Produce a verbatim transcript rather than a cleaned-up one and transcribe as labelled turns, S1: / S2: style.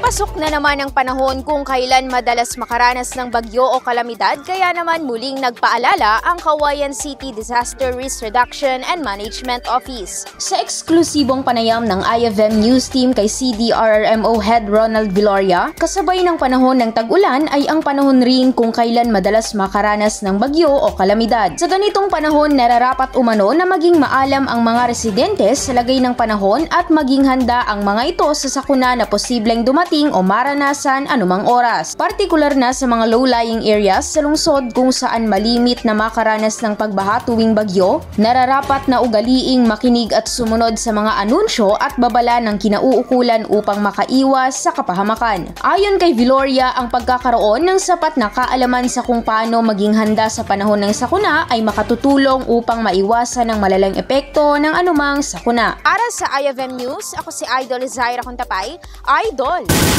S1: Papasok na naman ang panahon kung kailan madalas makaranas ng bagyo o kalamidad, kaya naman muling nagpaalala ang Cauayan City Disaster Risk Reduction and Management Office. Sa eksklusibong panayam ng I F M News Team kay C D R R M O Head Ronald Viloria, kasabay ng panahon ng tag-ulan ay ang panahon rin kung kailan madalas makaranas ng bagyo o kalamidad. Sa ganitong panahon, nararapat umano na maging maalam ang mga residente sa lagay ng panahon at maging handa ang mga ito sa sakuna na posibleng dumating o maranasan anumang oras. Partikular na sa mga low-lying areas sa lungsod kung saan malimit na makaranas ng pagbaha tuwing bagyo, nararapat na ugaliing makinig at sumunod sa mga anunsyo at babala ng kinauukulan upang makaiwas sa kapahamakan. Ayon kay Viloria, ang pagkakaroon ng sapat na kaalaman sa kung paano maging handa sa panahon ng sakuna ay makatutulong upang maiwasan ang malalang epekto ng anumang sakuna. Para sa I F M News, ako si Idol Zaira Contapay, Idol!